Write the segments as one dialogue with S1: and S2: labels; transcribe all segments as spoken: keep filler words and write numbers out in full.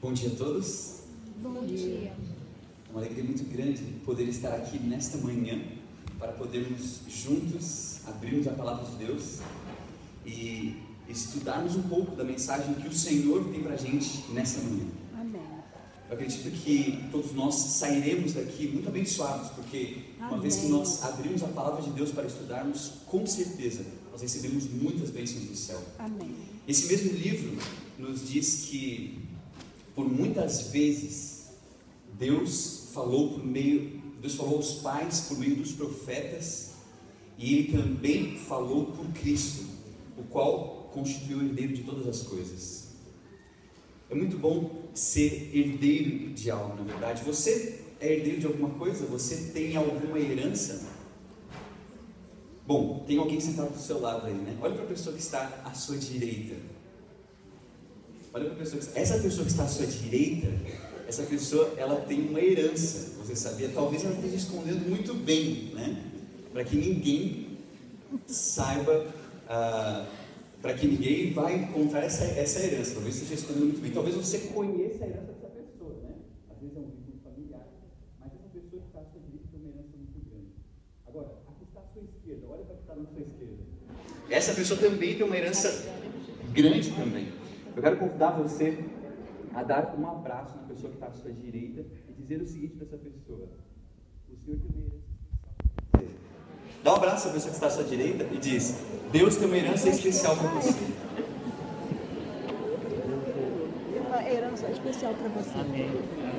S1: Bom dia a todos.
S2: Bom dia.
S1: É uma alegria muito grande poder estar aqui nesta manhã para podermos juntos abrirmos a palavra de Deus e estudarmos um pouco da mensagem que o Senhor tem para a gente nessa manhã.
S2: Amém.
S1: Eu acredito que todos nós sairemos daqui muito abençoados, porque uma
S2: Amém.
S1: vez que nós abrimos a palavra de Deus para estudarmos, com certeza nós recebemos muitas bênçãos do céu.
S2: Amém.
S1: Esse mesmo livro nos diz que por muitas vezes Deus falou por meio, Deus falou aos pais por meio dos profetas, e Ele também falou por Cristo, o qual constituiu o herdeiro de todas as coisas. É muito bom ser herdeiro de algo, na verdade. Você é herdeiro de alguma coisa? Você tem alguma herança? Bom, tem alguém sentado do seu lado aí, né? Olha para a pessoa que está à sua direita. Olha para a pessoa que está... Essa pessoa que está à sua direita, essa pessoa, ela tem uma herança. Você sabia? Talvez ela esteja escondendo muito bem, né? Para que ninguém saiba, ah, para que ninguém vá encontrar essa, essa herança. Talvez esteja escondendo muito bem. Talvez você conheça a herança dessa pessoa, né? Às vezes é um vínculo familiar, mas essa pessoa que está à sua direita tem uma herança muito grande. Agora, a que está à sua esquerda, olha para que está na sua esquerda. Essa pessoa também tem uma herança grande também. Eu quero convidar você a dar um abraço na pessoa que está à sua direita e dizer o seguinte para essa pessoa: o Senhor tem uma herança especial. Dá um abraço à pessoa que está à sua direita e diz: Deus tem uma herança especial para você.
S2: Tem uma herança especial para você.
S1: Amém.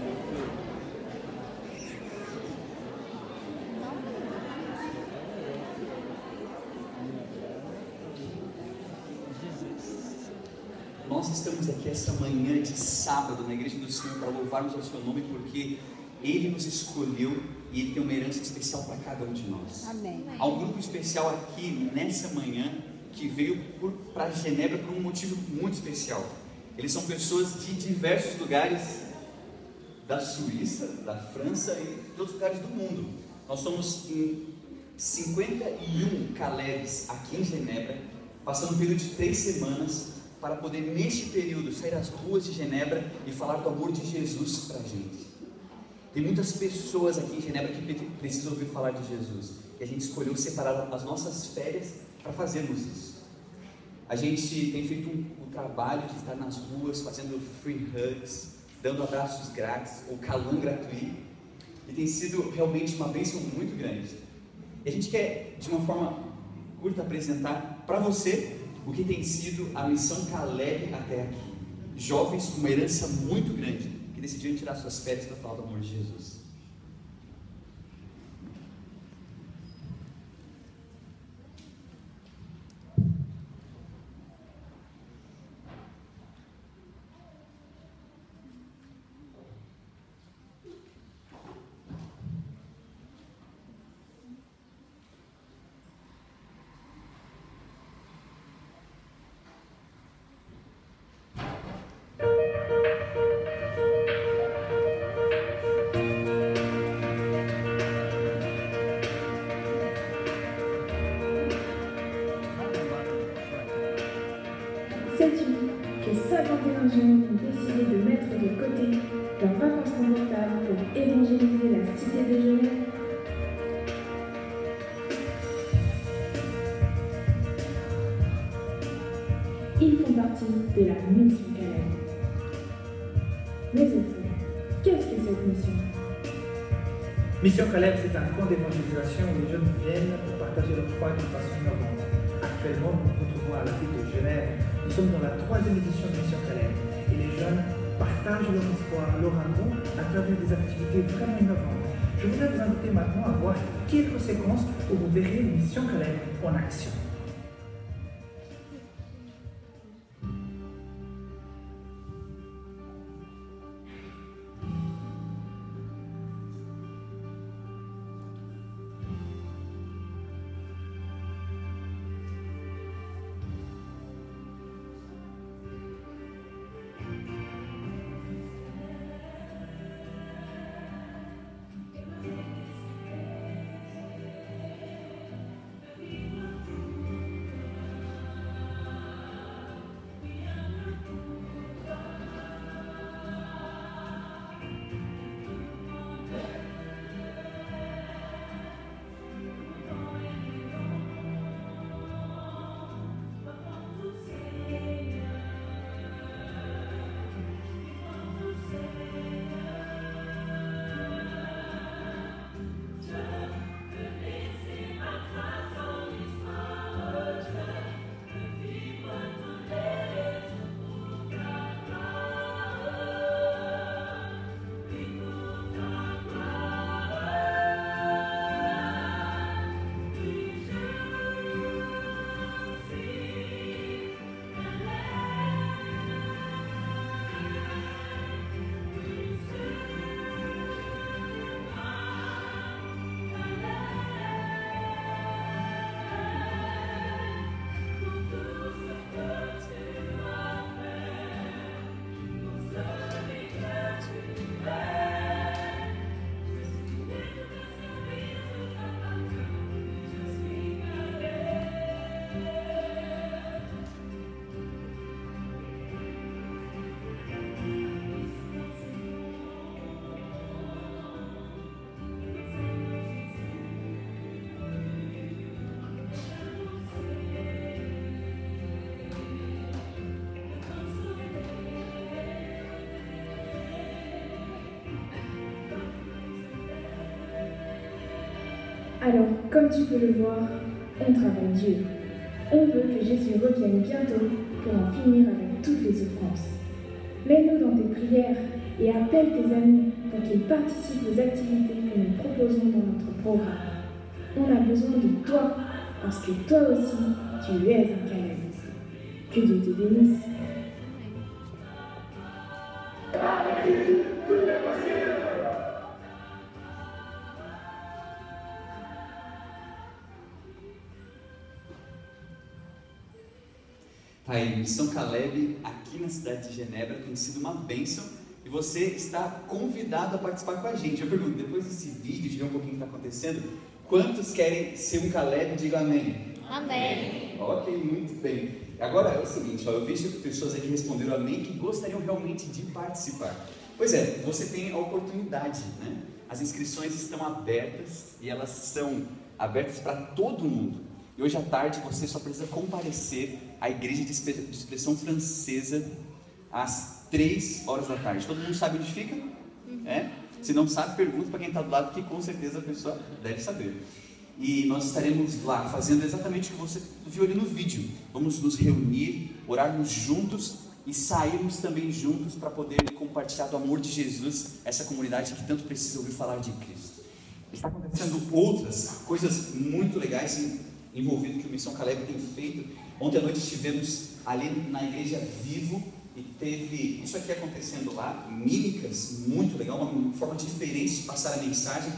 S1: Nós estamos aqui essa manhã de sábado na Igreja do Senhor para louvarmos ao seu nome, porque Ele nos escolheu e Ele tem uma herança especial para cada um de nós.
S2: Amém.
S1: Há um grupo especial aqui nessa manhã que veio para Genebra por um motivo muito especial. Eles são pessoas de diversos lugares da Suíça, da França e de outros lugares do mundo. Nós somos em cinquenta e um Calebs aqui em Genebra, passando um período de três semanas para poder, neste período, sair às ruas de Genebra e falar do amor de Jesus para a gente. Tem muitas pessoas aqui em Genebra que precisam ouvir falar de Jesus, e a gente escolheu separar as nossas férias para fazermos isso. A gente tem feito um, um trabalho de estar nas ruas, fazendo free hugs, dando abraços grátis, ou calão gratuito, e tem sido realmente uma bênção muito grande. E a gente quer, de uma forma curta, apresentar para você o que tem sido a missão Caleb até aqui. Jovens com uma herança muito grande, que decidiram tirar suas férias para falar do amor de Jesus.
S3: Sais-tu que cinquante et un jeunes ont décidé de mettre de côté leurs vacances confortables pour évangéliser la cité de Genève? Ils font partie de la mission Caleb. Mais au fond, qu'est-ce que cette mission?
S4: Mission Caleb, c'est un camp d'évangélisation où les jeunes viennent pour partager leur foi d'une façon innovante. Actuellement, nous nous retrouvons à la ville de Genève. Nous sommes dans la troisième édition de Mission Caleb. Et les jeunes partagent leur espoir, leur amour à travers des activités vraiment innovantes. Je voudrais vous inviter maintenant à voir quelques séquences où vous verrez Mission Caleb en action.
S3: Alors, comme tu peux le voir, on travaille dur. On veut que Jésus revienne bientôt pour en finir avec toutes les souffrances. Mets-nous dans tes prières et appelle tes amis pour qu'ils participent aux activités que nous proposons dans notre programme. On a besoin de toi, parce que toi aussi, tu es un Caleb. Que Dieu te bénisse.
S1: Tá aí, Missão Caleb aqui na cidade de Genebra tem sido uma bênção e você está convidado a participar com a gente. Eu pergunto, depois desse vídeo, de ver um pouquinho o que está acontecendo, quantos querem ser um Caleb? Diga amém.
S2: Amém.
S1: Ok, muito bem. Agora é o seguinte, ó, eu vejo pessoas aqui responderam amém que gostariam realmente de participar. Pois é, você tem a oportunidade, né? As inscrições estão abertas e elas são abertas para todo mundo. E hoje à tarde você só precisa comparecer à Igreja de Expressão Francesa às três horas da tarde. Todo mundo sabe onde fica? É? Se não sabe, pergunta para quem está do lado, que com certeza a pessoa deve saber. E nós estaremos lá fazendo exatamente o que você viu ali no vídeo. Vamos nos reunir, orarmos juntos e sairmos também juntos para poder compartilhar do amor de Jesus, essa comunidade que tanto precisa ouvir falar de Cristo. Está acontecendo outras coisas muito legais envolvido que o Missão Caleb tem feito. Ontem à noite estivemos ali na igreja Vivo e teve isso aqui acontecendo lá, mímicas, muito legal, uma forma diferente de passar a mensagem.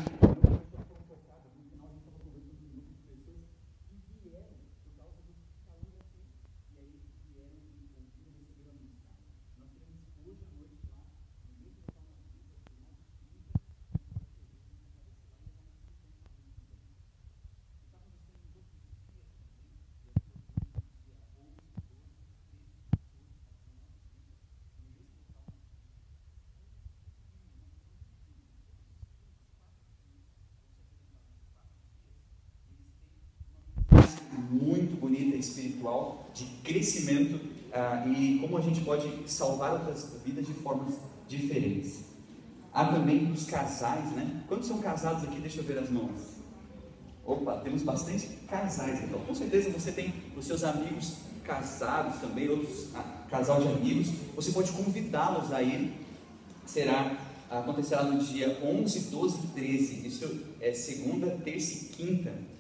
S1: Muito bonita, espiritual, de crescimento uh, e como a gente pode salvar outras vidas de formas diferentes. Há também os casais, né? Quantos são casados aqui? Deixa eu ver as mãos. Opa, temos bastante casais, então com certeza você tem os seus amigos casados também, outros ah, casal de amigos, você pode convidá-los a ir. Será, acontecerá no dia onze, doze e treze, isso é segunda, terça e quinta.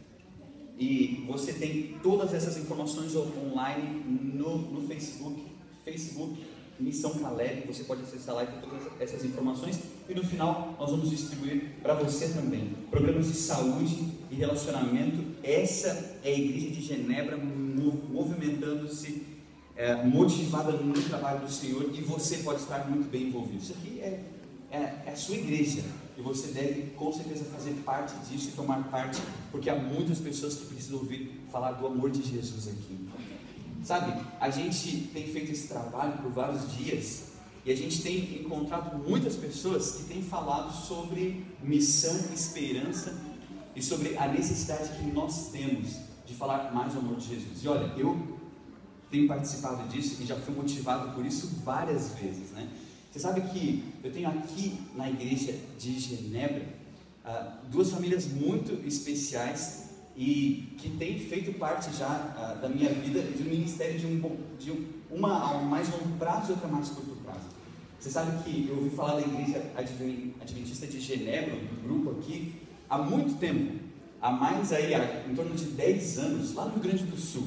S1: E você tem todas essas informações online no, no Facebook, Facebook Missão Caleb, você pode acessar lá e ter todas essas informações. E no final nós vamos distribuir para você também programas de saúde e relacionamento. Essa é a Igreja de Genebra movimentando-se, é, motivada no trabalho do Senhor, e você pode estar muito bem envolvido. Isso aqui é, é, é a sua igreja. E você deve com certeza fazer parte disso e tomar parte, porque há muitas pessoas que precisam ouvir falar do amor de Jesus aqui. Sabe, a gente tem feito esse trabalho por vários dias e a gente tem encontrado muitas pessoas que têm falado sobre missão, esperança e sobre a necessidade que nós temos de falar mais do amor de Jesus. E olha, eu tenho participado disso e já fui motivado por isso várias vezes, né? Você sabe que eu tenho aqui na igreja de Genebra uh, duas famílias muito especiais e que têm feito parte já uh, da minha vida de um ministério de, um, de um, uma a um mais longo prazo e outra a mais curto prazo. Você sabe que eu ouvi falar da igreja Adventista de Genebra, do grupo aqui, há muito tempo, há mais aí, há, em torno de dez anos, lá no Rio Grande do Sul.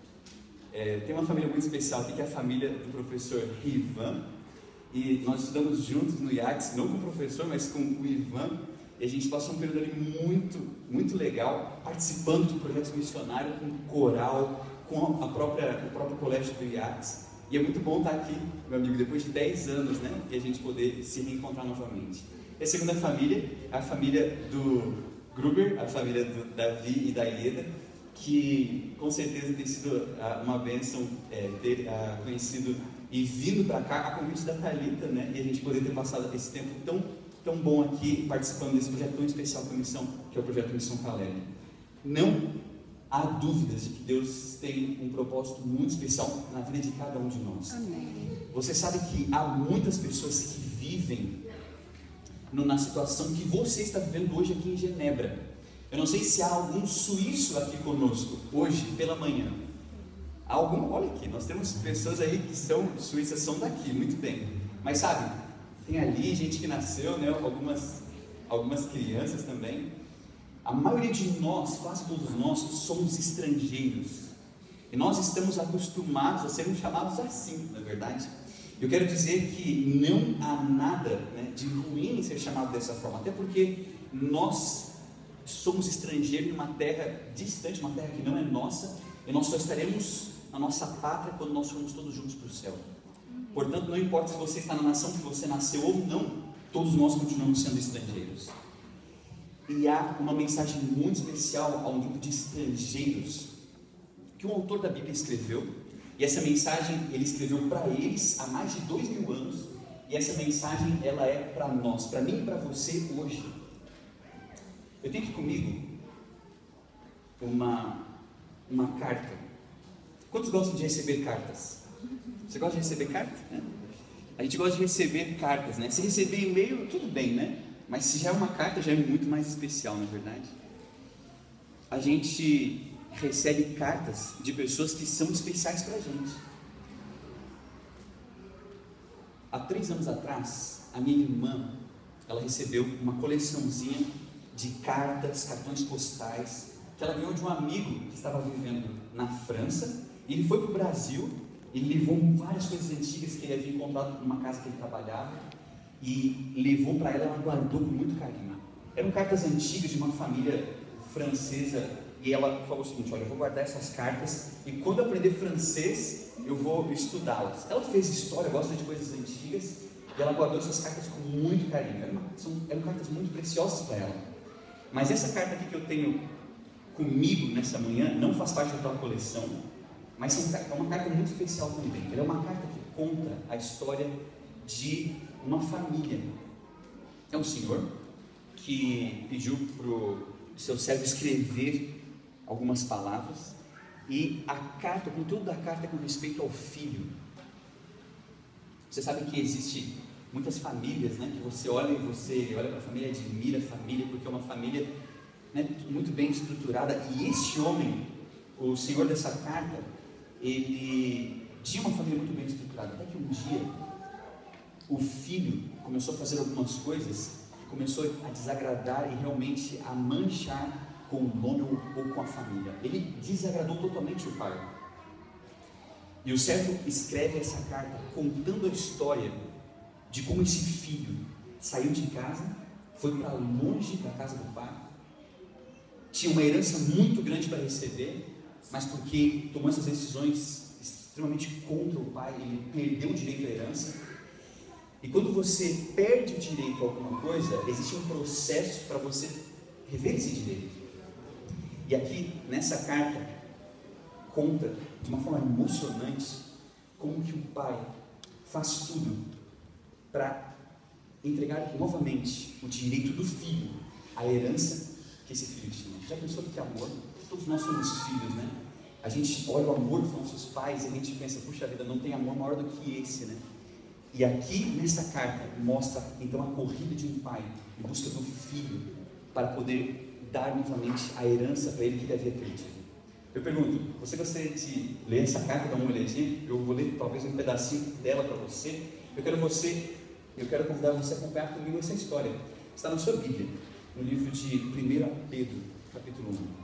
S1: É, tem uma família muito especial aqui, que é a família do professor Rivan. E nós estudamos juntos no I A C S, não com o professor, mas com o Ivan, e a gente passou um período ali muito, muito legal, participando de projetos missionários, com coral, com a própria, o próprio colégio do I A C S. E é muito bom estar aqui, meu amigo, depois de dez anos, né, e a gente poder se reencontrar novamente. E a segunda família é a família do Gruber, a família do Davi e da Ieda, que com certeza tem sido uh, uma bênção é, ter uh, conhecido e vindo para cá a convite da Thalita, né? E a gente poder ter passado esse tempo tão, tão bom aqui, participando desse projeto tão especial que é, a missão, que é o projeto Missão Caleb. Não há dúvidas de que Deus tem um propósito muito especial na vida de cada um de nós.
S2: Amém.
S1: Você sabe que há muitas pessoas que vivem no, na situação que você está vivendo hoje aqui em Genebra. Eu não sei se há algum suíço aqui conosco, hoje, pela manhã. Há algum, olha aqui, nós temos pessoas aí que são suíças, são daqui, muito bem. Mas sabe, tem ali gente que nasceu, né, algumas, algumas crianças também. A maioria de nós, quase todos nós, somos estrangeiros. E nós estamos acostumados a sermos chamados assim, não é verdade? Eu quero dizer que não há nada, né, de ruim em ser chamado dessa forma, até porque nós somos estrangeiros em uma terra distante, uma terra que não é nossa, e nós só estaremos na nossa pátria quando nós formos todos juntos para o céu. Portanto, não importa se você está na nação que você nasceu ou não, todos nós continuamos sendo estrangeiros. E há uma mensagem muito especial a um grupo de estrangeiros que um autor da Bíblia escreveu, e essa mensagem ele escreveu para eles há mais de dois mil anos, e essa mensagem ela é para nós, para mim e para você hoje. Eu tenho aqui comigo uma, uma carta. Quantos gostam de receber cartas? Você gosta de receber carta? Né? A gente gosta de receber cartas, né? Se receber e-mail, tudo bem, né? Mas se já é uma carta, já é muito mais especial, não é verdade? A gente recebe cartas de pessoas que são especiais para a gente. Há três anos atrás, a minha irmã, ela recebeu uma coleçãozinha de cartas, cartões postais, que ela ganhou de um amigo que estava vivendo na França, e ele foi para o Brasil, ele levou várias coisas antigas que ele havia encontrado numa casa que ele trabalhava, e levou para ela, ela guardou com muito carinho. Eram cartas antigas de uma família francesa, e ela falou o seguinte: olha, eu vou guardar essas cartas, e quando eu aprender francês, eu vou estudá-las. Ela fez história, gosta de coisas antigas, e ela guardou essas cartas com muito carinho. Eram, são, eram cartas muito preciosas para ela. Mas essa carta aqui que eu tenho comigo nessa manhã não faz parte daquela coleção, mas é uma carta muito especial também. Ela é uma carta que conta a história de uma família. É um senhor que pediu para o seu servo escrever algumas palavras, e a carta, o conteúdo da carta é com respeito ao filho. Você sabe que existe muitas famílias, né, que você olha e você olha para a família, admira a família, porque é uma família, né, muito bem estruturada. E esse homem, o senhor dessa carta, ele tinha uma família muito bem estruturada, até que um dia o filho começou a fazer algumas coisas que começou a desagradar e realmente a manchar com o nome ou, ou com a família. Ele desagradou totalmente o pai. E o servo escreve essa carta contando a história de como esse filho saiu de casa, foi para longe da casa do pai, tinha uma herança muito grande para receber, mas porque tomou essas decisões extremamente contra o pai, ele perdeu o direito à herança. E quando você perde o direito a alguma coisa, existe um processo para você rever esse direito. E aqui, nessa carta, conta de uma forma emocionante como que o pai faz tudo para entregar novamente o direito do filho, a herança que esse filho tinha. Já pensou que amor? Todos nós somos filhos, né? A gente olha o amor dos nossos pais e a gente pensa, puxa vida, não tem amor maior do que esse, né? E aqui nessa carta mostra então a corrida de um pai em busca do filho para poder dar novamente a herança para ele que ele havia perdido. Eu pergunto, você gostaria de ler essa carta, dar uma olhadinha? Eu vou ler talvez um pedacinho dela para você. Eu quero você, eu quero convidar você a acompanhar comigo essa história. Está na sua Bíblia, no livro de primeiro Pedro, capítulo um.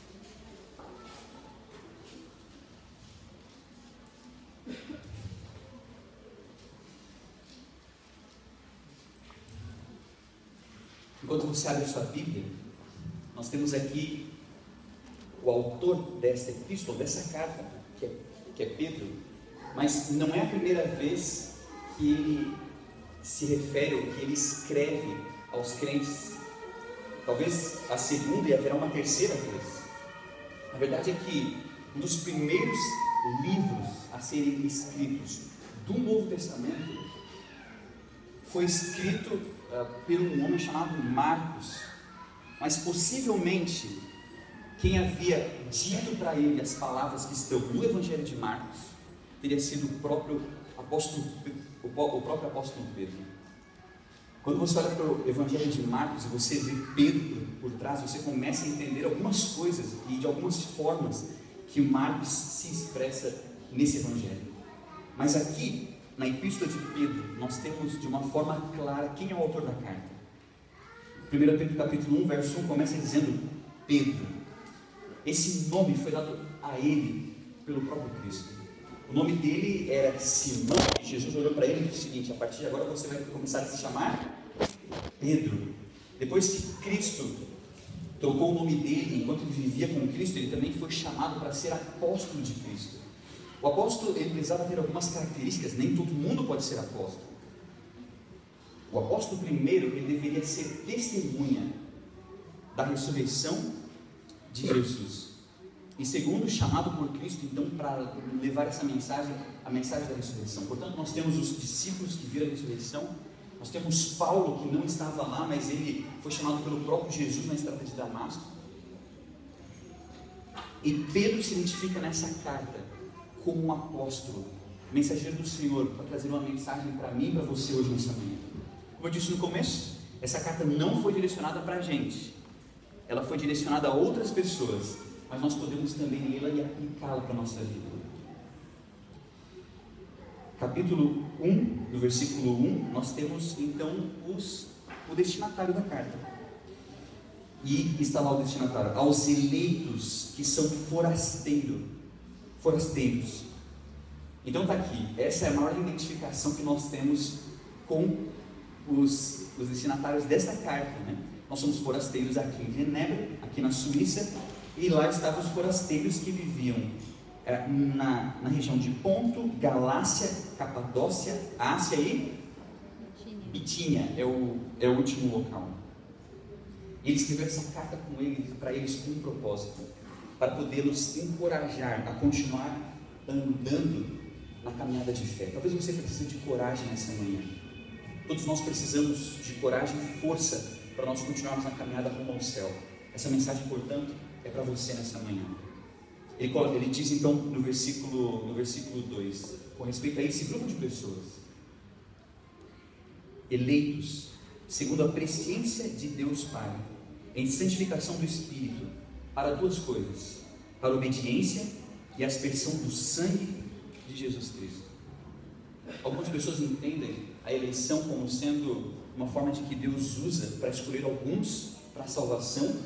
S1: Enquanto você abre a sua Bíblia, nós temos aqui o autor desta epístola, dessa carta, que é, que é Pedro, mas não é a primeira vez que ele se refere, ou que ele escreve aos crentes. Talvez a segunda e haverá uma terceira vez. A verdade é que um dos primeiros livros a serem escritos do Novo Testamento foi escrito uh, por um homem chamado Marcos, mas possivelmente quem havia dito para ele as palavras que estão no Evangelho de Marcos teria sido o próprio apóstolo, o próprio apóstolo Pedro. Quando você olha para o Evangelho de Marcos e você vê Pedro por, por trás, você começa a entender algumas coisas e de algumas formas que Marcos se expressa nesse Evangelho. Mas aqui, na Epístola de Pedro, nós temos de uma forma clara quem é o autor da carta. primeiro Pedro capítulo um, verso um, começa dizendo Pedro. Esse nome foi dado a ele pelo próprio Cristo. O nome dele era Simão, e Jesus olhou para ele e disse o seguinte: a partir de agora você vai começar a se chamar Pedro. Depois que Cristo trocou o nome dele, enquanto ele vivia com Cristo, ele também foi chamado para ser apóstolo de Cristo. O apóstolo, ele precisava ter algumas características, nem todo mundo pode ser apóstolo. O apóstolo primeiro, ele deveria ser testemunha da ressurreição de Jesus. E segundo, chamado por Cristo, então, para levar essa mensagem, a mensagem da ressurreição. Portanto, nós temos os discípulos que viram a ressurreição, nós temos Paulo, que não estava lá, mas ele foi chamado pelo próprio Jesus na estrada de Damasco. E Pedro se identifica nessa carta como um apóstolo, mensageiro do Senhor, para trazer uma mensagem para mim e para você hoje nessa manhã. Como eu disse no começo, essa carta não foi direcionada para a gente, ela foi direcionada a outras pessoas, mas nós podemos também lê-la e aplicá-la para a nossa vida. Capítulo um, no versículo um, nós temos então os, o destinatário da carta. E está lá o destinatário: aos eleitos que são forasteiro, forasteiros. Então está aqui, essa é a maior identificação que nós temos com os, os destinatários dessa carta, né? Nós somos forasteiros aqui em Genebra, aqui na Suíça, e lá estavam os forasteiros que viviam é, na, na região de Ponto, Galácia, Capadócia, Ásia e Bitínia, é o, é o último local. E ele escreveu essa carta com eles, para eles com um propósito, para poder nos encorajar a continuar andando na caminhada de fé. Talvez você precise de coragem nessa manhã. Todos nós precisamos de coragem e força para nós continuarmos na caminhada rumo ao céu. Essa mensagem, portanto, é para você nessa manhã. Ele, ele diz então no versículo, no versículo dois, com respeito a esse grupo de pessoas: eleitos, segundo a presciência de Deus Pai, em santificação do Espírito, para duas coisas: para a obediência e a aspersão do sangue de Jesus Cristo. Algumas pessoas entendem a eleição como sendo uma forma de que Deus usa para escolher alguns para a salvação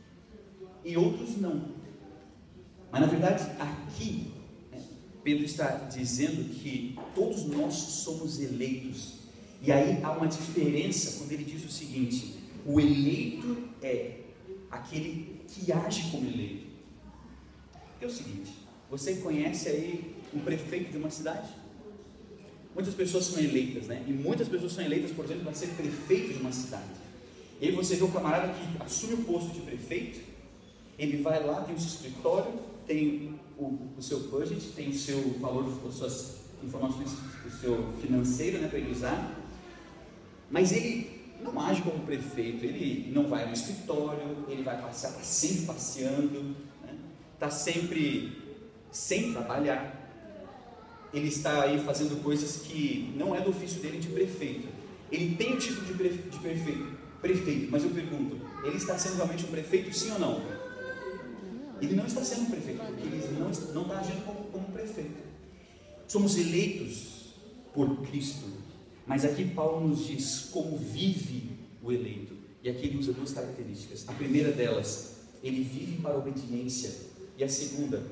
S1: e outros não. Mas na verdade aqui, né, Pedro está dizendo que todos nós somos eleitos. E aí há uma diferença quando ele diz o seguinte: o eleito é aquele que age como eleito. É o seguinte, você conhece aí um prefeito de uma cidade? Muitas pessoas são eleitas, né? E muitas pessoas são eleitas, por exemplo, para ser prefeito de uma cidade. E aí você vê o camarada que assume o posto de prefeito, ele vai lá, tem o seu escritório, tem o, o seu budget, tem o seu valor, as suas informações, o seu financeiro, né, para ele usar. Mas ele não age como prefeito, ele não vai no escritório, ele vai passear, está sempre passeando, está, né, sempre sem trabalhar. Ele está aí fazendo coisas que não é do ofício dele de prefeito. Ele tem o título de, prefe, de prefeito, prefeito, mas eu pergunto, ele está sendo realmente um prefeito, sim ou não? Ele não está sendo um prefeito, porque ele não, não está agindo como, como prefeito. Somos eleitos por Cristo, mas aqui Paulo nos diz como vive o eleito. E aqui ele usa duas características. A primeira delas, ele vive para a obediência. E a segunda,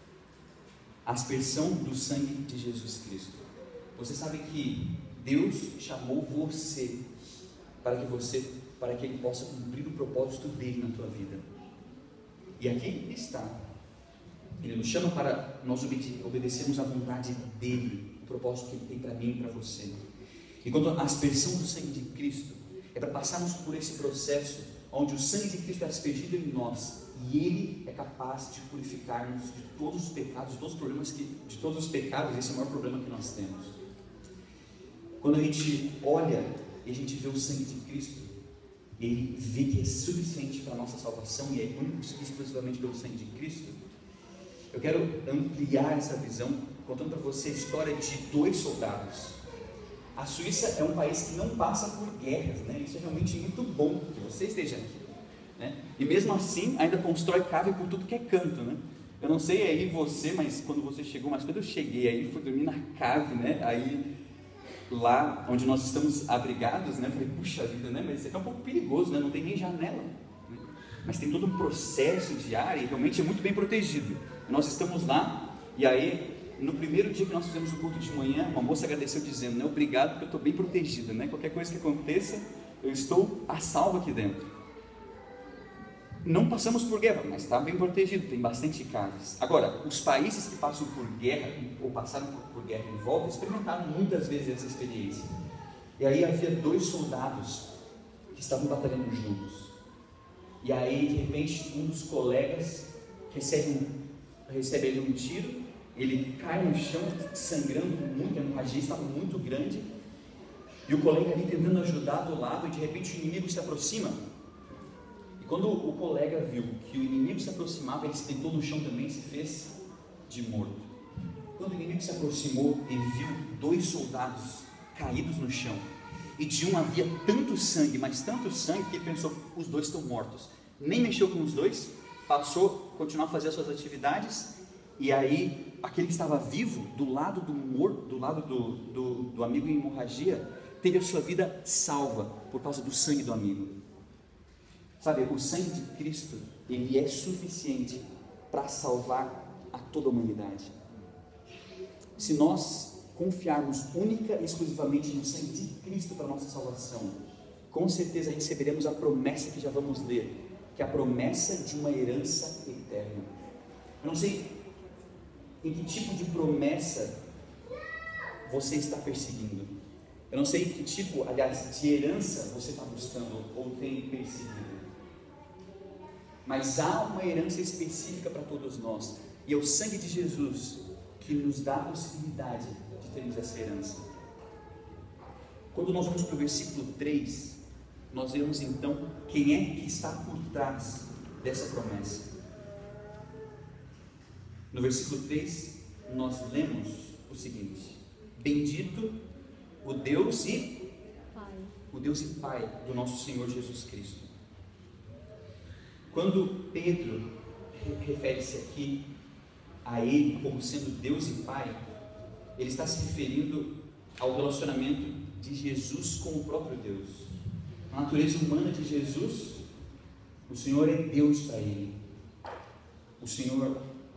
S1: a aspersão do sangue de Jesus Cristo. Você sabe que Deus chamou você para que você, para que Ele possa cumprir o propósito dele na tua vida. E aqui está. Ele nos chama para nós obede- obedecermos à vontade dele, o propósito que Ele tem para mim e para você. Enquanto a aspersão do sangue de Cristo é para passarmos por esse processo onde o sangue de Cristo é aspergido em nós e Ele é capaz de purificar-nos de todos os pecados, de todos os problemas que, de todos os pecados. Esse é o maior problema que nós temos. Quando a gente olha e a gente vê o sangue de Cristo, Ele vê que é suficiente para a nossa salvação e é único exclusivamente pelo sangue de Cristo. Eu quero ampliar essa visão contando para você a história de dois soldados. a Suíça é um país que não passa por guerras, né? Isso é realmente muito bom que você esteja aqui, né? E mesmo assim ainda constrói cave por tudo que é canto, né? Eu não sei aí você, mas quando você chegou, mas quando eu cheguei aí, fui dormir na cave, né? Aí lá onde nós estamos abrigados, né? Falei, puxa vida, né? Mas isso aqui é um pouco perigoso, né? Não tem nem janela, né? Mas tem todo um processo de ar e realmente é muito bem protegido. Nós estamos lá e aí no primeiro dia que nós fizemos o culto de manhã, uma moça agradeceu dizendo, né? Obrigado porque eu estou bem protegida, né? Qualquer coisa que aconteça, eu estou a salvo aqui dentro. Não passamos por guerra, mas está bem protegido, tem bastante caves. Agora, os países que passam por guerra, ou passaram por guerra em volta, experimentaram muitas vezes essa experiência. E aí havia dois soldados que estavam batalhando juntos. E aí, de repente, um dos colegas recebe, um, recebe ali um tiro, ele cai no chão, sangrando muito, a hemorragia estava muito grande. E o colega ali tentando ajudar do lado, e de repente o inimigo se aproxima. E quando o colega viu que o inimigo se aproximava, ele se deitou no chão também e se fez de morto. Quando o inimigo se aproximou, ele viu dois soldados caídos no chão. E de um havia tanto sangue, mas tanto sangue, que ele pensou, os dois estão mortos. Nem mexeu com os dois, passou, continuou a fazer as suas atividades. E aí, aquele que estava vivo, do lado do morto, do lado do, do, do amigo em hemorragia, teve a sua vida salva, por causa do sangue do amigo. Sabe, o sangue de Cristo, ele é suficiente para salvar a toda a humanidade. Se nós confiarmos única e exclusivamente no sangue de Cristo para a nossa salvação, com certeza receberemos a promessa que já vamos ler, que é a promessa de uma herança eterna. Eu não sei em que tipo de promessa você está perseguindo. Eu não sei que tipo, aliás, de herança você está buscando ou tem perseguido. Mas há uma herança específica para todos nós, e é o sangue de Jesus que nos dá a possibilidade de termos essa herança. Quando nós vamos para o versículo três, nós vemos então quem é que está por trás dessa promessa. No versículo três, nós lemos o seguinte: bendito o Deus e Pai. o Deus e Pai do nosso Senhor Jesus Cristo. Quando Pedro refere-se aqui a Ele como sendo Deus e Pai, ele está se referindo ao relacionamento de Jesus com o próprio Deus. A natureza humana de Jesus, o Senhor é Deus para Ele. O Senhor,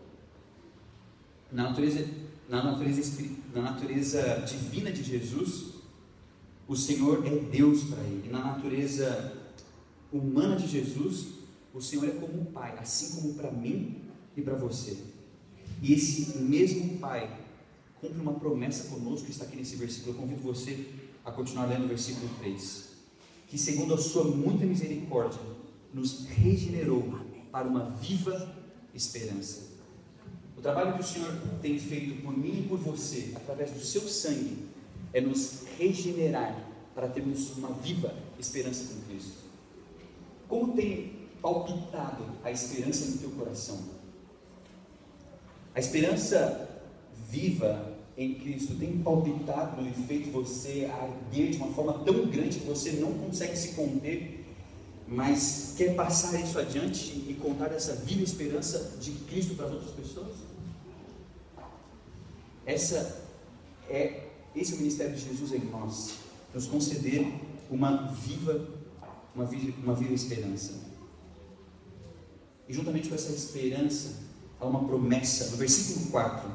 S1: na natureza, na natureza, na natureza divina de Jesus, o Senhor é Deus para Ele. Na natureza humana de Jesus, o Senhor é como um Pai, assim como para mim e para você. E esse mesmo Pai cumpre uma promessa conosco que está aqui nesse versículo. Eu convido você a continuar lendo o versículo três. Que segundo a sua muita misericórdia, nos regenerou para uma viva esperança. O trabalho que o Senhor tem feito por mim e por você, através do seu sangue, é nos regenerar para termos uma viva esperança com Cristo. Como tem palpitado a esperança no teu coração? A esperança viva em Cristo tem palpitado e feito você arder de uma forma tão grande que você não consegue se conter, mas quer passar isso adiante e contar essa viva esperança de Cristo para as outras pessoas? Essa é, esse é o ministério de Jesus em nós, nos conceder uma viva, uma viva, uma viva esperança. E juntamente com essa esperança, há uma promessa, no versículo quatro.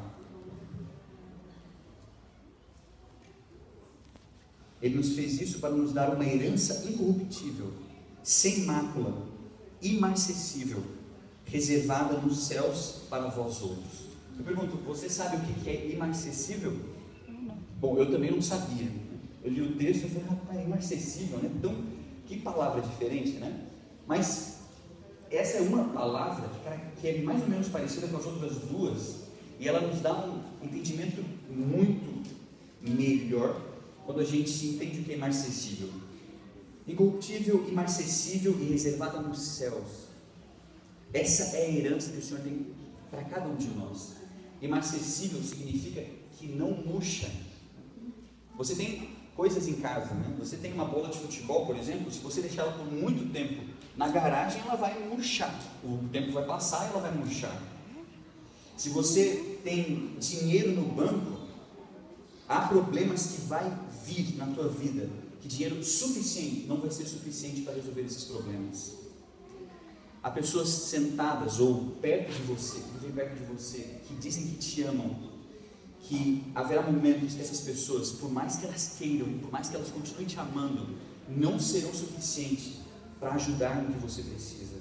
S1: Ele nos fez isso para nos dar uma herança incorruptível, sem mácula, imarcessível, reservada nos céus para vós outros. Eu pergunto, você sabe o que é imarcessível? Bom, eu também não sabia. Eu li o texto e falei, rapaz, imarcessível, né? Então, que palavra diferente, né? Mas essa é uma palavra que é mais ou menos parecida com as outras duas, e ela nos dá um entendimento muito melhor quando a gente entende o que é imarcessível. Incorruptível, imarcessível e reservada nos céus. Essa é a herança que o Senhor tem para cada um de nós. Imarcessível significa que não murcha. Você tem coisas em casa, né? Você tem uma bola de futebol, por exemplo, se você deixar ela por muito tempo na garagem, ela vai murchar. O tempo vai passar e ela vai murchar. Se você tem dinheiro no banco, há problemas que vai vir na tua vida, que dinheiro suficiente não vai ser suficiente para resolver esses problemas. Há pessoas sentadas ou perto de você, que vivem perto de você, que dizem que te amam, que haverá momentos que essas pessoas, por mais que elas queiram, por mais que elas continuem te amando, não serão suficientes para ajudar no que você precisa.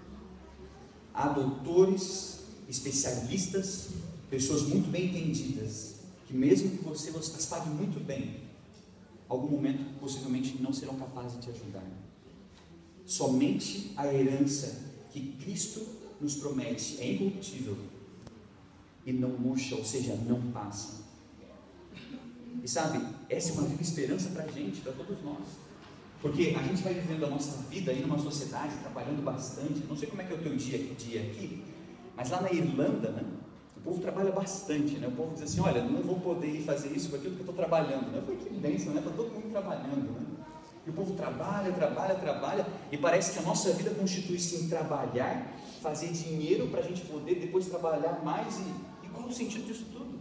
S1: Há doutores, especialistas, pessoas muito bem entendidas, que mesmo que você as pague muito bem, algum momento possivelmente não serão capazes de te ajudar. Somente a herança que Cristo nos promete é incorruptível e não murcha, ou seja, não passa. E sabe, essa é uma viva esperança para a gente, para todos nós. Porque a gente vai vivendo a nossa vida aí numa sociedade, trabalhando bastante. Não sei como é que é o teu dia, dia aqui, mas lá na Irlanda, né, o povo trabalha bastante, né? O povo diz assim, olha, não vou poder ir fazer isso com aquilo porque eu estou trabalhando. Né? Eu falei, que bênção, né? Está todo mundo trabalhando, né? E o povo trabalha, trabalha, trabalha, e parece que a nossa vida constitui-se em trabalhar, fazer dinheiro para a gente poder depois trabalhar mais. E, e qual é o sentido disso tudo?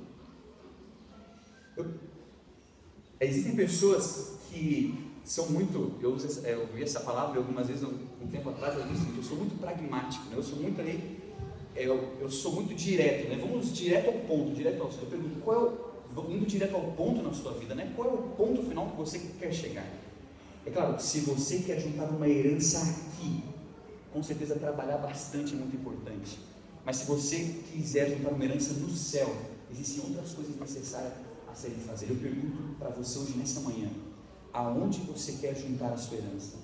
S1: Eu, existem pessoas que são muito, eu, uso, eu ouvi essa palavra algumas vezes, um tempo atrás, eu disse que eu sou muito pragmático, né? Eu sou muito ali, eu, eu sou muito direto, né? Vamos direto ao ponto, direto ao, eu pergunto, qual é o, indo direto ao ponto na sua vida, né? Qual é o ponto final que você quer chegar? É claro, se você quer juntar uma herança aqui, com certeza trabalhar bastante é muito importante. Mas se você quiser juntar uma herança no céu, existem outras coisas necessárias a serem fazer. Eu pergunto para você hoje, nessa manhã, aonde você quer juntar a sua herança?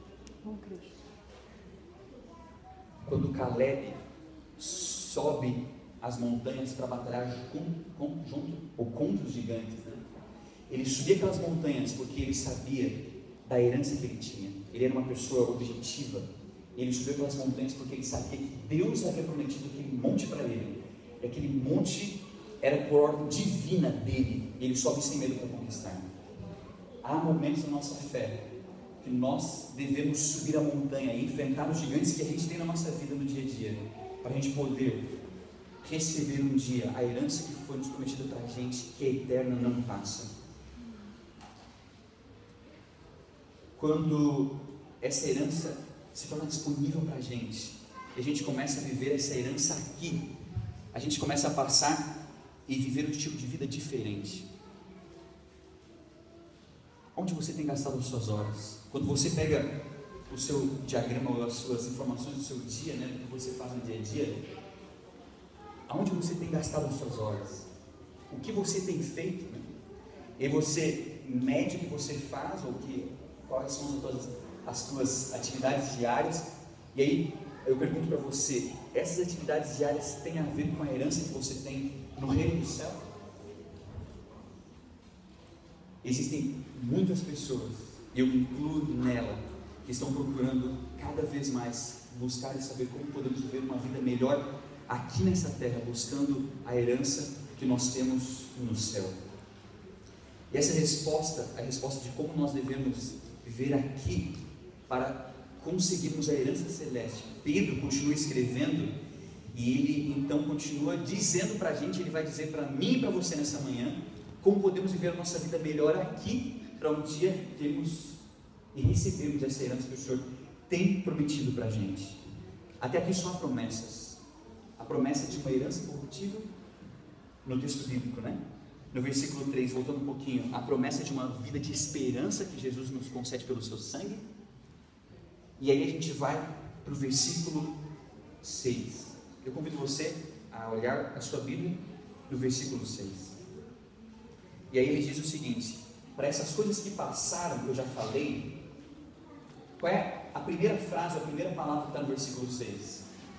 S1: Quando Caleb sobe as montanhas para batalhar com, com, junto ou contra os gigantes, né? Ele subia aquelas montanhas porque ele sabia da herança que ele tinha. Ele era uma pessoa objetiva. Ele subiu pelas montanhas porque ele sabia que Deus havia prometido aquele monte para ele. E aquele monte era por ordem divina dele. E ele sobe sem medo para conquistar. Há momentos na nossa fé que nós devemos subir a montanha e enfrentar os gigantes que a gente tem na nossa vida no dia a dia, para a gente poder receber um dia a herança que foi nos prometida para a gente, que é eterna, não passa. Quando essa herança se torna disponível para a gente, e a gente começa a viver essa herança aqui, a gente começa a passar e viver um tipo de vida diferente. Onde você tem gastado as suas horas? Quando você pega o seu diagrama ou as suas informações do seu dia, né, do que você faz no dia a dia, aonde você tem gastado as suas horas? O que você tem feito? Né? E você mede o que você faz, ou que, quais são as tuas, as tuas atividades diárias, e aí eu pergunto para você, essas atividades diárias têm a ver com a herança que você tem no reino do céu? Existem muitas pessoas, eu me incluo nela, que estão procurando cada vez mais buscar e saber como podemos viver uma vida melhor aqui nessa terra, buscando a herança que nós temos no céu. E essa resposta, a resposta de como nós devemos viver aqui para conseguirmos a herança celeste. Pedro continua escrevendo e ele então continua dizendo para a gente, ele vai dizer para mim e para você nessa manhã, como podemos viver a nossa vida melhor aqui, para um dia termos e recebermos essa herança que o Senhor tem prometido para a gente. Até aqui só há promessas. A promessa de uma herança incorruptível no texto bíblico, né? No versículo três, voltando um pouquinho, a promessa de uma vida de esperança que Jesus nos concede pelo seu sangue. E aí a gente vai para o versículo seis. Eu convido você a olhar a sua Bíblia no versículo seis. E aí ele diz o seguinte: para essas coisas que passaram, que eu já falei, qual é a primeira frase, a primeira palavra que está no versículo seis?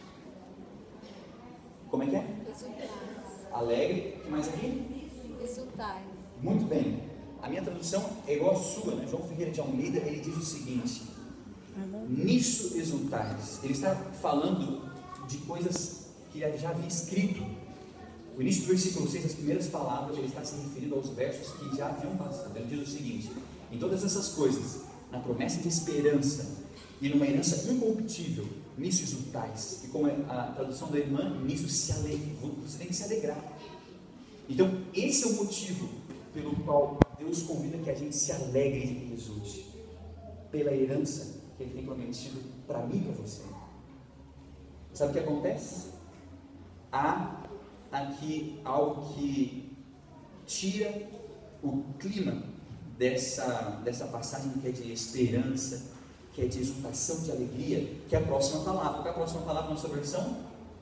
S1: Como é que é?
S5: Exultai.
S1: Alegre. O que mais aqui?
S5: Exultai.
S1: Muito bem. A minha tradução é igual à sua, né? João Ferreira de Almeida, ele diz o seguinte: nisso exultais. Ele está falando de coisas que ele já havia escrito. O início do versículo seis, as primeiras palavras, ele está se referindo aos versos que já haviam passado. Ele diz o seguinte: em todas essas coisas, na promessa de esperança e numa herança incorruptível, nisso exultais. E como é a tradução da irmã, nisso se alegra. Você tem que se alegrar. Então, esse é o motivo pelo qual Deus convida que a gente se alegre e exulte. Pela herança que Ele tem prometido para mim e para você. Sabe o que acontece? Há aqui algo que tira o clima dessa, dessa passagem que é de esperança, que é de exultação, de alegria, que é a próxima palavra. Qual é a próxima palavra na sua versão?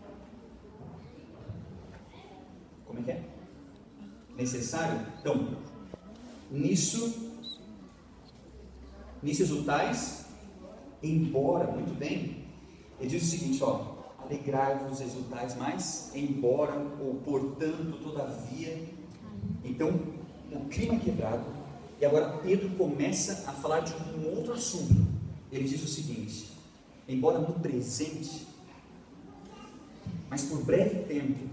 S1: Como é que é? Necessário? Então, nisso, nisso exultais, embora, muito bem, ele diz o seguinte, ó, alegrai-vos, exultais mais, embora, ou portanto, todavia. Então, o clima é quebrado, e agora Pedro começa a falar de um outro assunto. Ele diz o seguinte, embora no presente, mas por breve tempo,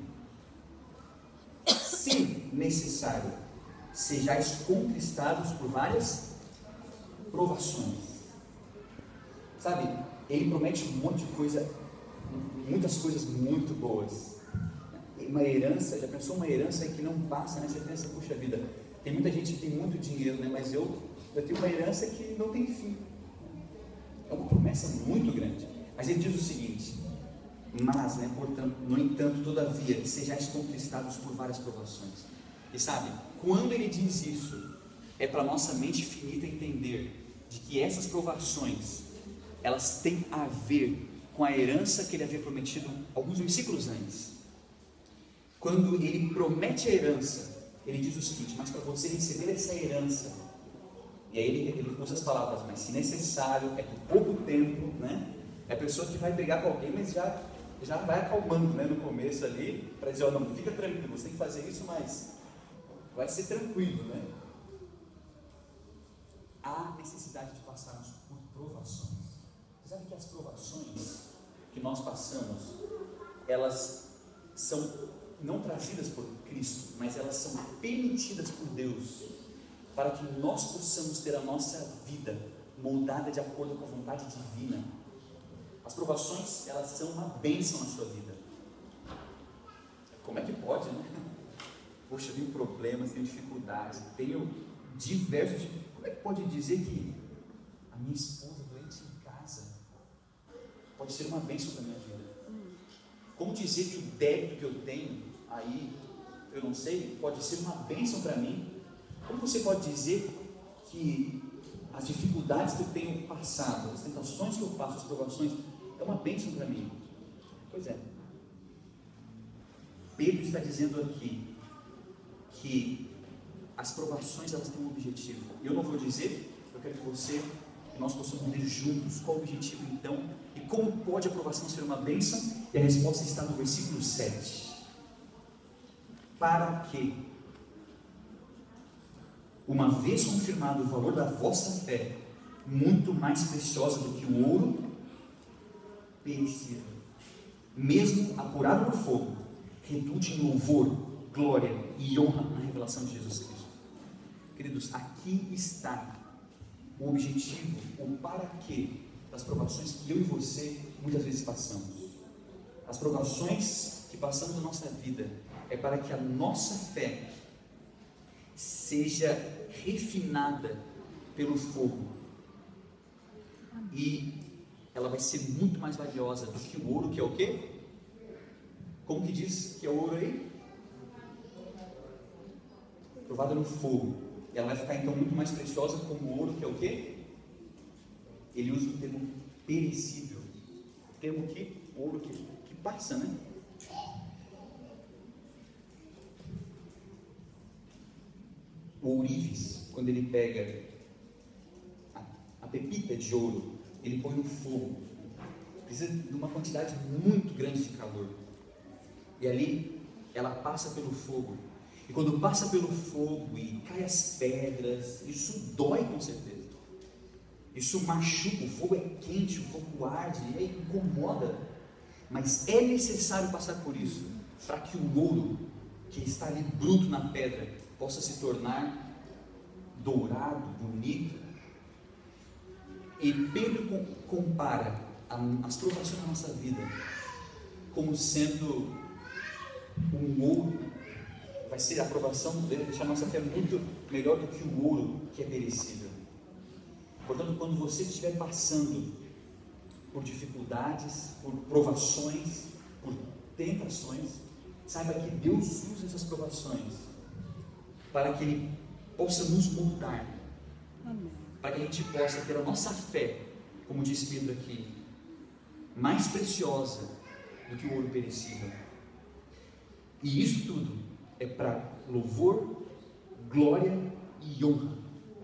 S1: se necessário, sejais conquistados por várias provações. Sabe, ele promete um monte de coisa, muitas coisas muito boas. Uma herança, já pensou uma herança em que não passa, né? Você pensa, puxa vida, tem muita gente que tem muito dinheiro, né? Mas eu, eu tenho uma herança que não tem fim. É uma promessa muito grande. Mas ele diz o seguinte, mas, né, portanto, no entanto, todavia, sejais conquistados por várias provações. E sabe, quando ele diz isso, é para nossa mente finita entender de que essas provações, elas têm a ver com a herança que ele havia prometido alguns versículos antes. Quando ele promete a herança, ele diz o seguinte, mas para você receber essa herança, e aí ele, ele usa as palavras, mas se necessário, é por pouco tempo, né? É a pessoa que vai brigar com alguém, mas já, já vai acalmando, né, no começo ali, para dizer, ó, não, fica tranquilo, você tem que fazer isso, mas vai ser tranquilo, né? Há necessidade de passarmos por provações. Você sabe que as provações que nós passamos, elas são não trazidas por Cristo, mas elas são permitidas por Deus, para que nós possamos ter a nossa vida moldada de acordo com a vontade divina. As provações, elas são uma bênção na sua vida. Como é que pode, né? Poxa, eu tenho problemas, tenho dificuldades, tenho diversos... Como é que pode dizer que a minha esposa doente em casa pode ser uma bênção para a minha vida? Como dizer que o débito que eu tenho aí, eu não sei, pode ser uma bênção para mim? Como você pode dizer que as dificuldades que eu tenho passado, as tentações que eu passo, as provações, é uma bênção para mim? Pois é. Pedro está dizendo aqui que as provações, elas têm um objetivo. Eu não vou dizer, eu quero que você, que nós possamos ver juntos qual o objetivo então, e como pode a provação ser uma bênção, e a resposta está no versículo sete. Para que, uma vez confirmado o valor da vossa fé, muito mais preciosa do que o ouro perecível, mesmo apurado no fogo, redute em louvor, glória e honra na revelação de Jesus Cristo. Queridos, aqui está o objetivo, o para quê das provações que eu e você muitas vezes passamos. As provações que passamos na nossa vida é para que a nossa fé seja refinada pelo fogo, e ela vai ser muito mais valiosa do que o ouro, que é o quê? Como que diz que é o ouro aí? Provada no fogo. Ela vai ficar então muito mais preciosa como o ouro, que é o quê? Ele usa o termo perecível, o termo que, ouro que, que passa, né? O ourives, quando ele pega a, a pepita de ouro, ele põe no fogo, precisa de uma quantidade muito grande de calor, e ali ela passa pelo fogo, e quando passa pelo fogo e cai as pedras, isso dói com certeza, isso machuca, o fogo é quente, o fogo arde, e aí incomoda, mas é necessário passar por isso, para que o ouro que está ali bruto na pedra possa se tornar dourado, bonito. E Pedro compara as provações da nossa vida como sendo um ouro. Vai ser a aprovação dele, deixar a nossa fé muito melhor do que o ouro que é perecível. Portanto, quando você estiver passando por dificuldades, por provações, por tentações, saiba que Deus usa essas provações para que Ele possa nos moldar. Amém. Para que a gente possa ter a nossa fé, como diz Pedro aqui, mais preciosa do que o ouro perecível. E isso tudo é para louvor, glória e honra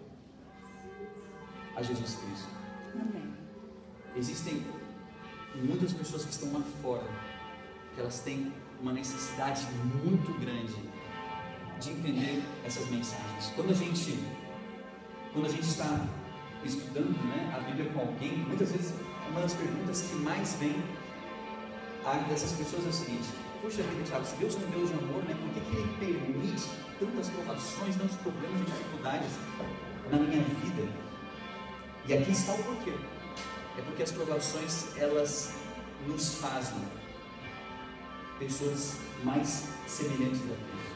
S1: a Jesus Cristo.
S2: Amém.
S1: Existem muitas pessoas que estão lá fora, que elas têm uma necessidade muito grande de entender essas mensagens. Quando a gente, quando a gente está estudando, né, a Bíblia com alguém, muitas vezes uma das perguntas que mais vem dessas pessoas é o seguinte: puxa vida, Thiago, se Deus é um Deus de amor, né, por que, que Ele permite tantas provações, tantos problemas e dificuldades na minha vida? E aqui está o porquê. É porque as provações, elas nos fazem pessoas mais semelhantes a Cristo.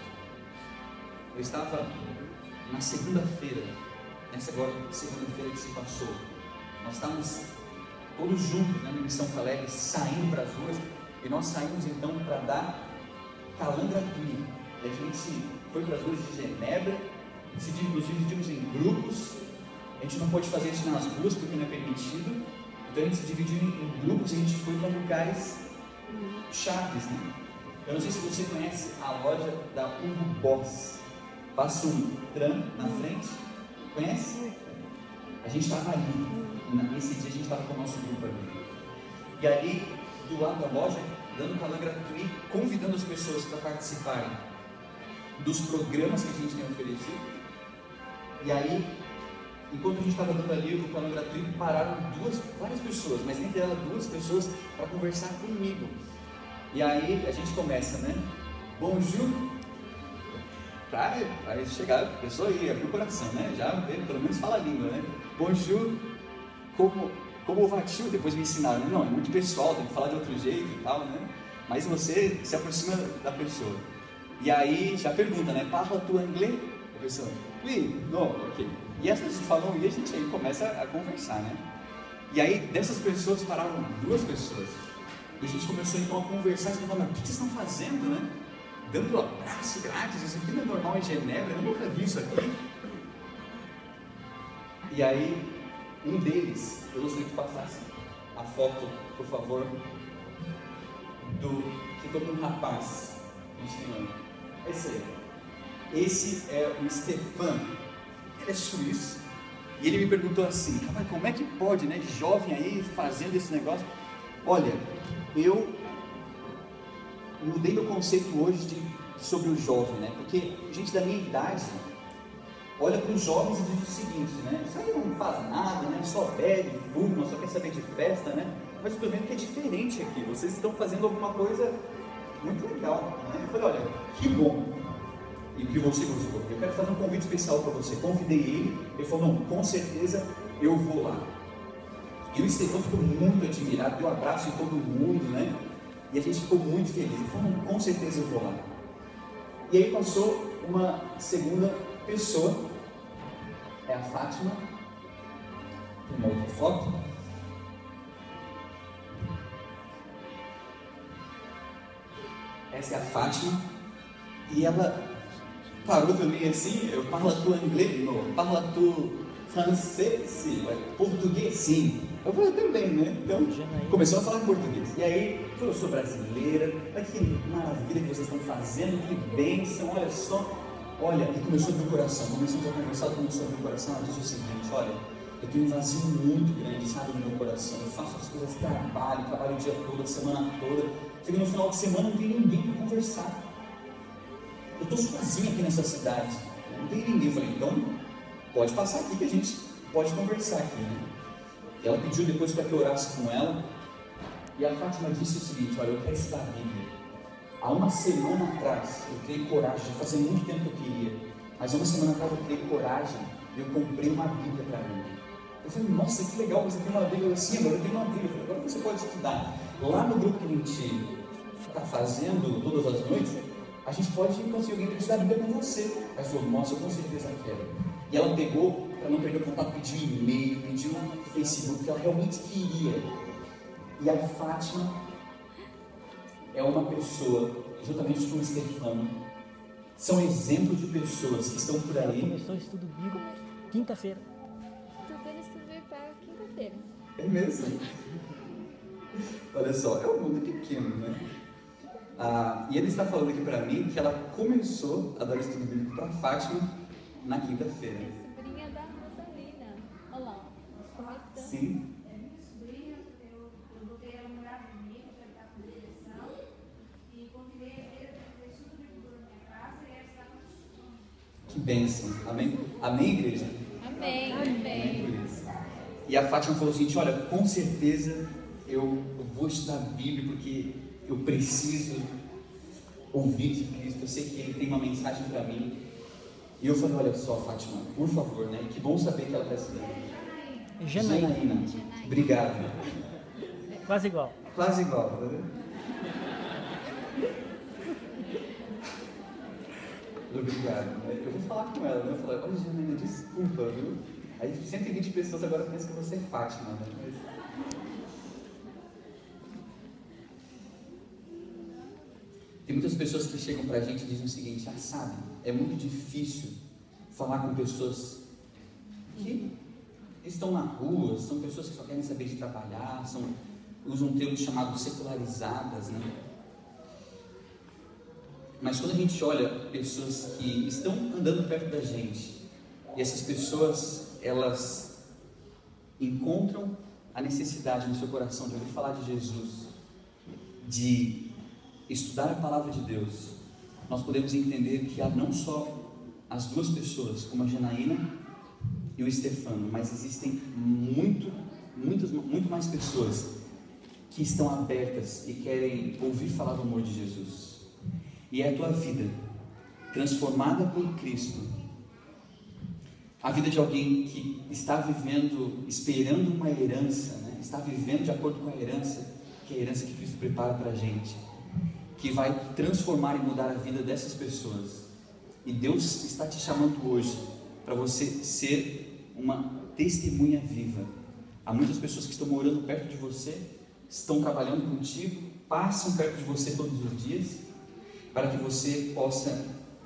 S1: Eu estava na segunda-feira, nessa agora segunda-feira que se passou, nós estávamos todos juntos, né, na Missão Caleb, saindo para as ruas, e nós saímos então para dar calandra gratuita. E a gente foi para as ruas de Genebra, nos dividimos em grupos. A gente não pode fazer isso nas ruas porque não é permitido, então a gente se dividiu em grupos e a gente foi para lugares chaves, né? Eu não sei se você conhece a loja da Hugo Boss. Passa um tram na frente, conhece? A gente estava ali, nesse dia a gente estava com o nosso grupo ali. E ali, do lado da loja, dando calandra gratuito, convidando as pessoas para participarem dos programas que a gente tem oferecido. E aí, enquanto a gente estava dando ali o plano gratuito, pararam duas, várias pessoas, mas entre elas duas pessoas para conversar comigo. E aí a gente começa, né? Bonjour. Pra aí chegar a pessoa aí, abrir o coração, né? Já pelo menos fala a língua, né? Bonjour. Como, como va-tu? Depois me ensinaram. Não, é muito pessoal, tem que falar de outro jeito e tal, né? Mas você se aproxima da pessoa. E aí já pergunta, né? Parla-tu anglais? A pessoa, oui, não, ok. E as pessoas falam e a gente aí começa a conversar, né? E aí dessas pessoas pararam duas pessoas. E a gente começou então a conversar e falando, o que vocês estão fazendo, né? Dando abraço grátis, isso aqui não é normal em Genebra, eu nunca vi isso aqui. E aí, um deles, eu gostaria que passasse a foto, por favor, do que estou com um rapaz, esse aí. Esse é o Stefan. Ele é suíço, e ele me perguntou assim, rapaz, como é que pode, né, jovem aí, fazendo esse negócio? Olha, eu mudei meu conceito hoje de, sobre o jovem, né, porque gente da minha idade olha para os jovens e diz o seguinte, né, isso aí não faz nada, né, só bebe, fuma, só quer saber de festa, né, mas eu estou vendo que é diferente aqui, vocês estão fazendo alguma coisa muito legal, né? Eu falei, olha, que bom. E que você gostou. Eu quero fazer um convite especial para você. Convidei ele, ele falou, não, com certeza eu vou lá. E o Estevão ficou muito admirado, deu um abraço em todo mundo, né? E a gente ficou muito feliz. Ele falou, não, com certeza eu vou lá. E aí passou uma segunda pessoa, é a Fátima, uma outra foto. Essa é a Fátima, e ela parou também assim, eu parlo tu inglês, não, parlo tu francês, sim, português, sim. Eu falei, também, né? Então, começou a falar em português. E aí, falou, eu sou brasileira, olha que maravilha que vocês estão fazendo, que bênção, olha só. Olha, e começou a abrir o coração, começou a conversar, começou a abrir o coração, ela disse o seguinte, olha, eu tenho um vazio muito grande, sabe, no meu coração, eu faço as coisas, trabalho, trabalho o dia todo, a semana toda, chega no final de semana, não tem ninguém para conversar. Eu estou sozinha aqui nessa cidade, não tem ninguém. Eu falei, então pode passar aqui que a gente pode conversar aqui, né? E ela pediu depois para que eu orasse com ela, e a Fátima disse o seguinte, olha, eu quero estudar a Bíblia. Há uma semana atrás eu criei coragem, fazia muito tempo que eu queria, mas há uma semana atrás eu criei coragem eu comprei uma Bíblia para mim. Eu falei, nossa, que legal, você tem uma Bíblia. Eu, sim, agora eu tenho uma Bíblia. Eu falei, agora você pode estudar. Lá no grupo que a gente está fazendo todas as noites, a gente pode conseguir alguém para estudar a Bíblia com você. Aí ela falou, nossa, eu com certeza quero. E ela pegou, para não perder o contato, pediu e-mail, pediu Facebook, porque ela realmente queria. E a Fátima é uma pessoa, juntamente com o Stefano, são exemplos de pessoas que estão por aí.
S5: Começou o estudo bíblico quinta-feira.
S6: Estou tendo estudo bíblico para quinta-feira.
S1: É mesmo? Olha só, é um mundo pequeno, né? Ah, e ele está falando aqui para mim que ela começou a dar estudo bíblico para Fátima na quinta-feira.
S6: É sobrinha da Rosalina. Olha lá, começando.
S1: Sim. Que bênção, amém? Amém, igreja?
S6: Amém, amém.
S1: Amém por isso. E a Fátima falou o seguinte, olha, com certeza eu vou estudar a Bíblia porque eu preciso ouvir de Cristo, eu sei que Ele tem uma mensagem para mim. E eu falei, olha só, Fátima, por favor, né? Que bom saber que ela está estudando.
S5: Janaína.
S1: Janaína, obrigado.
S5: Quase igual.
S1: Quase igual, tá vendo? Obrigado. Eu vou falar com ela, né? Eu falei, olha, Janaína, desculpa, viu? Aí cento e vinte pessoas agora pensam que você é Fátima, né? Mas... Tem muitas pessoas que chegam pra gente e dizem o seguinte, ah, sabe, é muito difícil falar com pessoas que estão na rua, são pessoas que só querem saber de trabalhar, são, usam um termo chamado secularizadas, né? Mas quando a gente olha pessoas que estão andando perto da gente, e essas pessoas, elas encontram a necessidade no seu coração de ouvir falar de Jesus, de estudar a palavra de Deus, nós podemos entender que há não só as duas pessoas, como a Janaína e o Stefano, mas existem muito, muitas, muito mais pessoas que estão abertas e querem ouvir falar do amor de Jesus. E é a tua vida transformada por Cristo, a vida de alguém que está vivendo, esperando uma herança, né? Está vivendo de acordo com a herança, que é a herança que Cristo prepara para a gente, que vai transformar e mudar a vida dessas pessoas. E Deus está te chamando hoje para você ser uma testemunha viva. Há muitas pessoas que estão morando perto de você, estão trabalhando contigo, passam perto de você todos os dias, para que você possa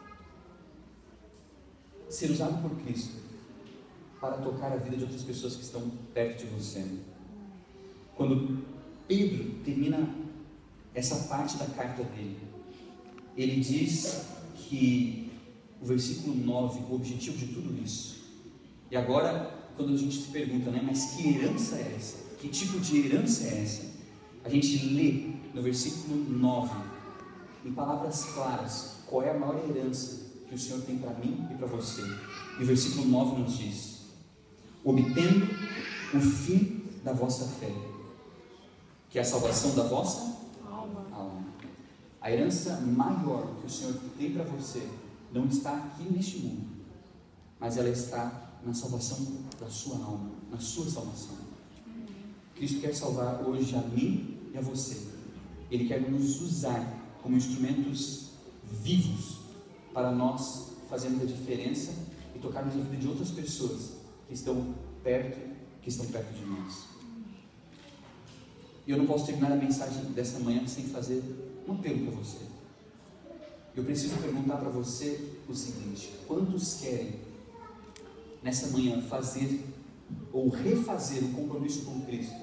S1: ser usado por Cristo para tocar a vida de outras pessoas que estão perto de você. Quando Pedro termina essa parte da carta dele, ele diz que o versículo nove, o objetivo de tudo isso. E agora, quando a gente se pergunta, né, mas que herança é essa? Que tipo de herança é essa? A gente lê no versículo nove, em palavras claras, qual é a maior herança que o Senhor tem para mim e para você. E o versículo nove nos diz, obtendo o fim da vossa fé, que é a salvação da vossa alma. alma. A herança maior que o Senhor tem para você não está aqui neste mundo, mas ela está na salvação da sua alma, na sua salvação. Cristo quer salvar hoje a mim e a você. Ele quer nos usar como instrumentos vivos para nós fazermos a diferença e tocarmos a vida de outras pessoas que estão perto, que estão perto de nós. E eu não posso terminar a mensagem dessa manhã sem fazer um apelo para você. Eu preciso perguntar para você o seguinte: quantos querem nessa manhã fazer ou refazer o compromisso com Cristo,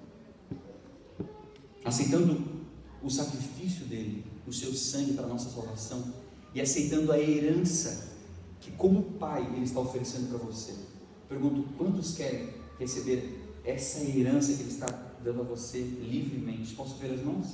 S1: aceitando o sacrifício dele, o seu sangue para a nossa salvação, e aceitando a herança que como Pai Ele está oferecendo para você? Pergunto, quantos querem receber essa herança que Ele está dando a você livremente? Posso ver as mãos?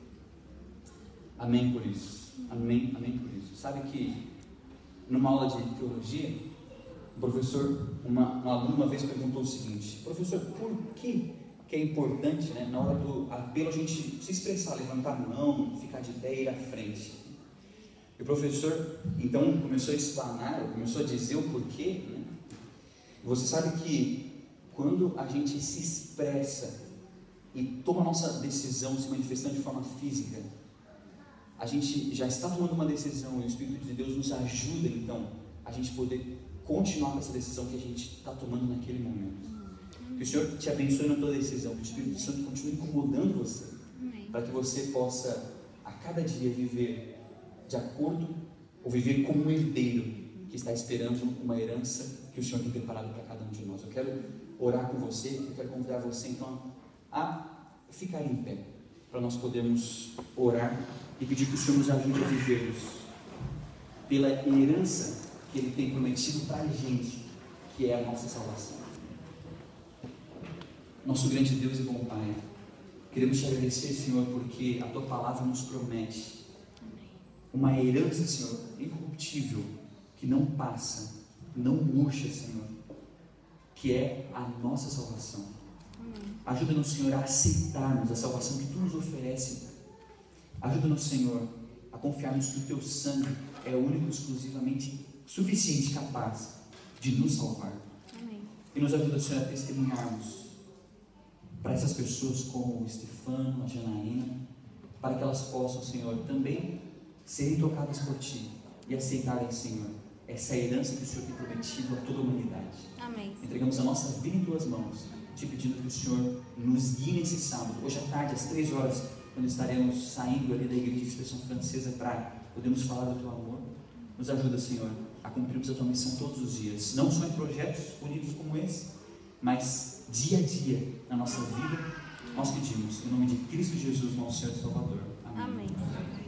S1: Amém por isso, amém, amém por isso. Sabe que numa aula de teologia, o professor, uma, um aluno uma vez perguntou o seguinte: professor, por que que é importante, né, na hora do apelo, a gente se expressar, levantar a mão, ficar de pé e ir à frente? E o professor então começou a explanar, começou a dizer o porquê, né? Você sabe que quando a gente se expressa e toma a nossa decisão se manifestando de forma física, a gente já está tomando uma decisão e o Espírito de Deus nos ajuda, então, a gente poder continuar com essa decisão que a gente está tomando naquele momento. Que o Senhor te abençoe na tua decisão, que o Espírito Santo continue incomodando você, para que você possa, a cada dia, viver de acordo, ou viver como um herdeiro que está esperando uma herança que o Senhor tem preparado para cada um de nós. Eu quero orar com você, eu quero convidar você, então, a ficar em pé, para nós podermos orar e pedir que o Senhor nos ajude a vivermos pela herança que Ele tem prometido para a gente, que é a nossa salvação. Nosso grande Deus e bom Pai, queremos te agradecer, Senhor, porque a Tua palavra nos promete uma herança, Senhor, incorruptível, que não passa, não murcha, Senhor, que é a nossa salvação. Ajuda-nos, Senhor, a aceitarmos a salvação que Tu nos oferece. Ajuda-nos, Senhor, a confiarmos que o Teu sangue é o único, exclusivamente suficiente, capaz de nos salvar. Amém. E nos ajuda, Senhor, a testemunharmos para essas pessoas como o Estefano, a Janaína, para que elas possam, Senhor, também serem tocadas por Ti e aceitarem, Senhor, essa herança que o Senhor tem prometido a toda a humanidade. Amém. Entregamos a nossa vida em Tuas mãos, te pedindo que o Senhor nos guie nesse sábado, hoje à tarde, às três horas, quando estaremos saindo ali da Igreja de Expressão Francesa para podermos falar do Teu amor. Nos ajuda, Senhor, a cumprirmos a Tua missão todos os dias, não só em projetos unidos como esse, mas dia a dia na nossa vida. Nós pedimos, em nome de Cristo Jesus, nosso Senhor e Salvador. Amém. Amém.